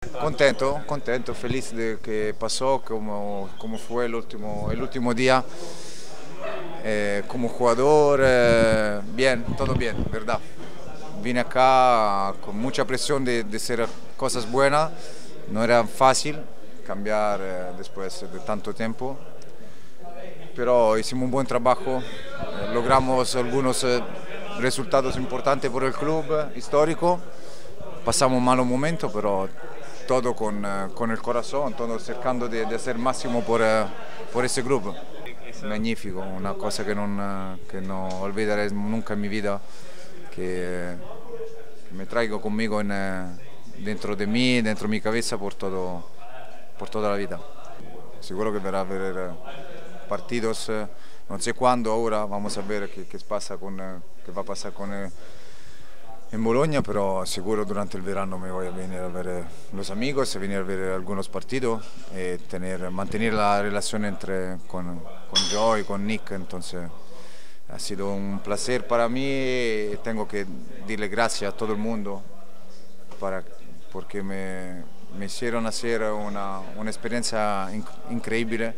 Contento, contento, feliz de que pasó, como fue el último día. Como jugador, bien, todo bien, verdad. Vine acá con mucha presión de hacer cosas buenas, no era fácil cambiar después de tanto tiempo, pero hicimos un buen trabajo, logramos algunos resultados importantes por el club histórico, pasamos un mal momento, pero todo con el corazón, todo cercando de hacer máximo por ese grupo. Magnífico, una cosa que no olvidaré nunca en mi vida, que me traigo conmigo dentro de mí, dentro de mi cabeza por toda la vida. Seguro que verá a haber partidos, no sé cuándo, ahora vamos a ver qué va a pasar en Bologna, pero seguro durante el verano me voy a venir a ver los amigos, a venir a ver algunos partidos y mantener la relación con Joe y con Nick. Entonces ha sido un placer para mí y tengo que darle gracias a todo el mundo porque me hicieron hacer una experiencia increíble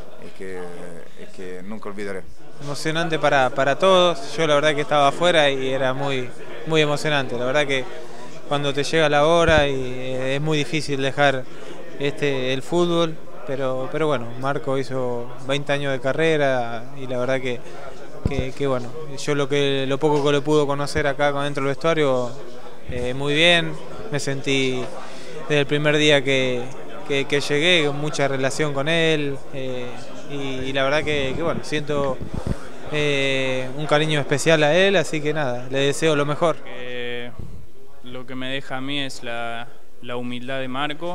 y que nunca olvidaré. Emocionante para todos. Yo la verdad que estaba afuera y era muy emocionante. La verdad que cuando te llega la hora y es muy difícil dejar el fútbol, pero bueno, Marco hizo 20 años de carrera y la verdad que bueno, yo lo poco que lo pude conocer acá dentro del vestuario, muy bien. Me sentí desde el primer día que llegué con mucha relación con él, y la verdad que bueno, siento un cariño especial a él, así que nada, le deseo lo mejor. Lo que me deja a mí es la humildad de Marco,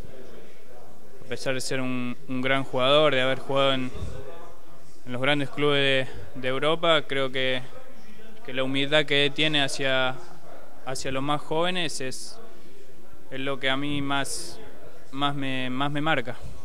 a pesar de ser un gran jugador, de haber jugado en los grandes clubes de Europa. Creo que la humildad que tiene hacia los más jóvenes es lo que a mí más me marca.